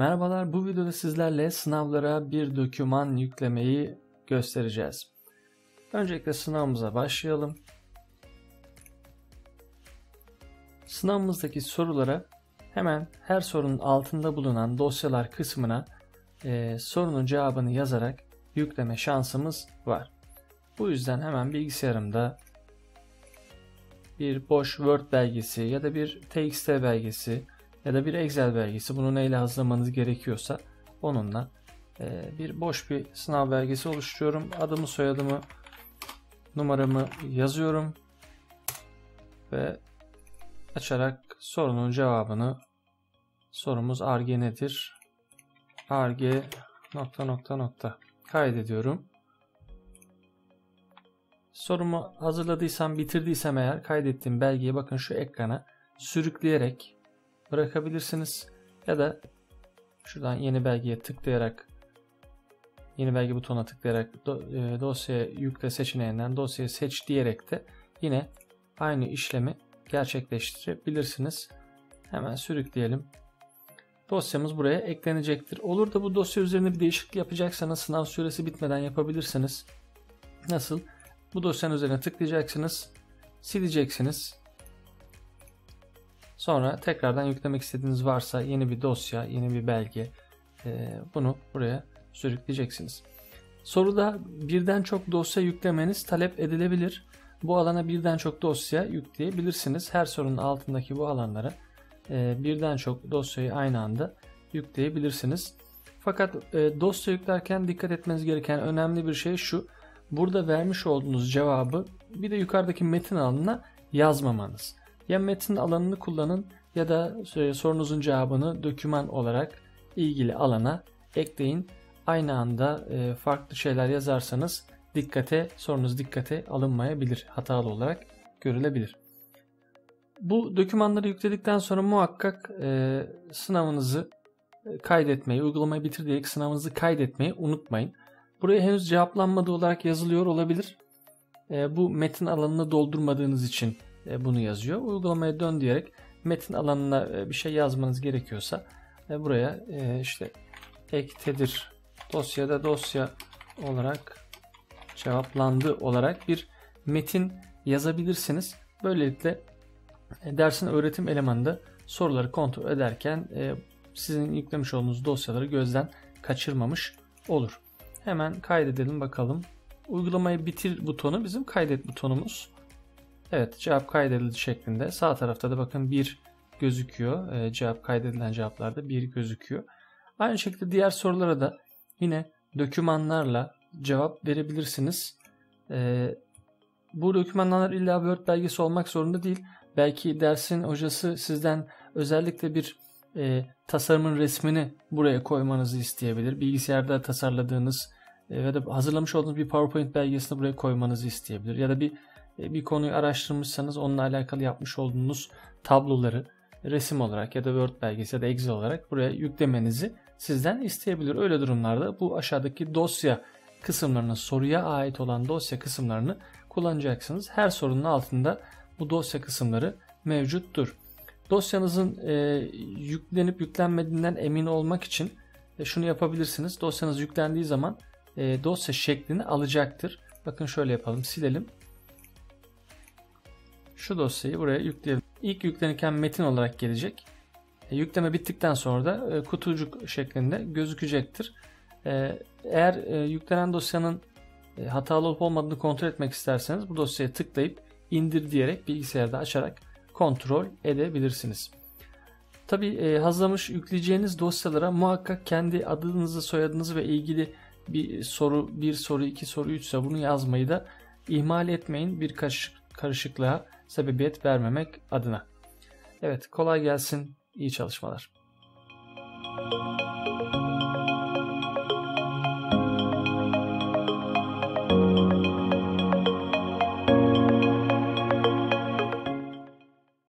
Merhabalar, bu videoda sizlerle sınavlara bir doküman yüklemeyi göstereceğiz. Öncelikle sınavımıza başlayalım. Sınavımızdaki sorulara hemen her sorunun altında bulunan dosyalar kısmına sorunun cevabını yazarak yükleme şansımız var. Bu yüzden hemen bilgisayarımda bir boş Word belgesi ya da bir TXT belgesi ya da bir Excel belgesi, bunu neyle hazırlamanız gerekiyorsa onunla boş bir sınav belgesi oluşturuyorum. Adımı, soyadımı, numaramı yazıyorum ve açarak sorunun cevabını, sorumuz Ar-Ge nedir? Ar-Ge ... kaydediyorum. Sorumu hazırladıysam, bitirdiysem eğer kaydettiğim belgeyi bakın şu ekrana sürükleyerek bırakabilirsiniz. Ya da şuradan yeni belgeye tıklayarak, yeni belge butonuna tıklayarak dosyaya yükle seçeneğinden dosyayı seç diyerek de yine aynı işlemi gerçekleştirebilirsiniz. Hemen sürükleyelim. Dosyamız buraya eklenecektir. Olur da bu dosya üzerinde bir değişiklik yapacaksanız sınav süresi bitmeden yapabilirsiniz. Nasıl? Bu dosyanın üzerine tıklayacaksınız, sileceksiniz. Sonra tekrardan yüklemek istediğiniz varsa yeni bir dosya, yeni bir belge, bunu buraya sürükleyeceksiniz. Soruda birden çok dosya yüklemeniz talep edilebilir. Bu alana birden çok dosya yükleyebilirsiniz. Her sorunun altındaki bu alanlara birden çok dosyayı aynı anda yükleyebilirsiniz. Fakat dosya yüklerken dikkat etmeniz gereken önemli bir şey şu: burada vermiş olduğunuz cevabı bir de yukarıdaki metin alanına yazmamanız. Ya metin alanını kullanın ya da sorunuzun cevabını doküman olarak ilgili alana ekleyin. Aynı anda farklı şeyler yazarsanız sorunuz dikkate alınmayabilir, hatalı olarak görülebilir. Bu dokümanları yükledikten sonra muhakkak sınavınızı kaydetmeyi, uygulamayı bitir diyerek sınavınızı kaydetmeyi unutmayın. Buraya henüz cevaplanmadığı olarak yazılıyor olabilir. Bu metin alanını doldurmadığınız için bunu yazıyor. Uygulamaya dön diyerek metin alanına bir şey yazmanız gerekiyorsa buraya işte ektedir dosyada dosya olarak cevaplandı olarak bir metin yazabilirsiniz. Böylelikle dersin öğretim elemanında soruları kontrol ederken sizin yüklemiş olduğunuz dosyaları gözden kaçırmamış olur. Hemen kaydedelim bakalım. Uygulamayı bitir butonu bizim kaydet butonumuz. Evet, cevap kaydedildi şeklinde. Sağ tarafta da bakın 1 gözüküyor. Cevap kaydedilen cevaplarda 1 gözüküyor. Aynı şekilde diğer sorulara da yine dokümanlarla cevap verebilirsiniz. Bu dokümanlar illa Word belgesi olmak zorunda değil. Belki dersin hocası sizden özellikle bir tasarımın resmini buraya koymanızı isteyebilir. Bilgisayarda tasarladığınız ya da hazırlamış olduğunuz bir PowerPoint belgesini buraya koymanızı isteyebilir. Ya da bir konuyu araştırmışsanız onunla alakalı yapmış olduğunuz tabloları resim olarak ya da Word belgesi ya da Excel olarak buraya yüklemenizi sizden isteyebilir. Öyle durumlarda bu aşağıdaki dosya kısımlarını, soruya ait olan dosya kısımlarını kullanacaksınız. Her sorunun altında bu dosya kısımları mevcuttur. Dosyanızın yüklenip yüklenmediğinden emin olmak için şunu yapabilirsiniz. Dosyanız yüklendiği zaman dosya şeklini alacaktır. Bakın şöyle yapalım, silelim. Şu dosyayı buraya yükleyelim. İlk yüklenirken metin olarak gelecek. Yükleme bittikten sonra da kutucuk şeklinde gözükecektir. Eğer yüklenen dosyanın hatalı olup olmadığını kontrol etmek isterseniz bu dosyaya tıklayıp indir diyerek bilgisayarda açarak kontrol edebilirsiniz. Tabii hazırlamış yükleyeceğiniz dosyalara muhakkak kendi adınızı, soyadınızı ve ilgili bir soru, 1 soru, 2 soru, 3 ise bunu yazmayı da ihmal etmeyin. Bir karışıklığa sebebiyet vermemek adına. Evet, kolay gelsin, iyi çalışmalar.